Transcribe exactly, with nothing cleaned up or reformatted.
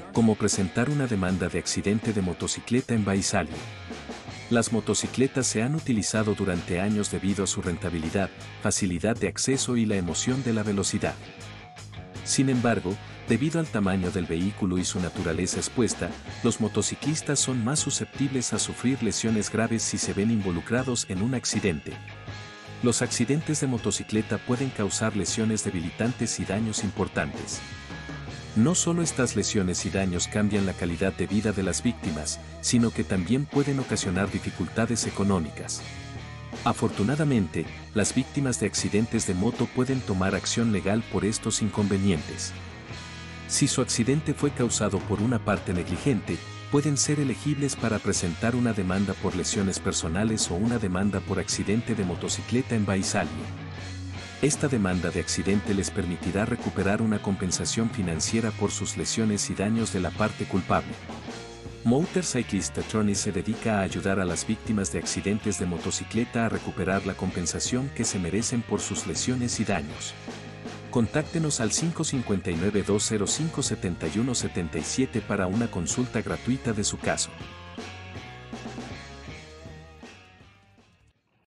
como presentar una demanda de accidente de motocicleta en Baisalio. Las motocicletas se han utilizado durante años debido a su rentabilidad, facilidad de acceso y la emoción de la velocidad. Sin embargo, debido al tamaño del vehículo y su naturaleza expuesta, los motociclistas son más susceptibles a sufrir lesiones graves si se ven involucrados en un accidente. Los accidentes de motocicleta pueden causar lesiones debilitantes y daños importantes. No solo estas lesiones y daños cambian la calidad de vida de las víctimas, sino que también pueden ocasionar dificultades económicas. Afortunadamente, las víctimas de accidentes de moto pueden tomar acción legal por estos inconvenientes. Si su accidente fue causado por una parte negligente, pueden ser elegibles para presentar una demanda por lesiones personales o una demanda por accidente de motocicleta en Baisalio. Esta demanda de accidente les permitirá recuperar una compensación financiera por sus lesiones y daños de la parte culpable. Motorcyclist Attorney se dedica a ayudar a las víctimas de accidentes de motocicleta a recuperar la compensación que se merecen por sus lesiones y daños. Contáctenos al cinco cinco nueve dos cero cinco siete uno siete siete para una consulta gratuita de su caso.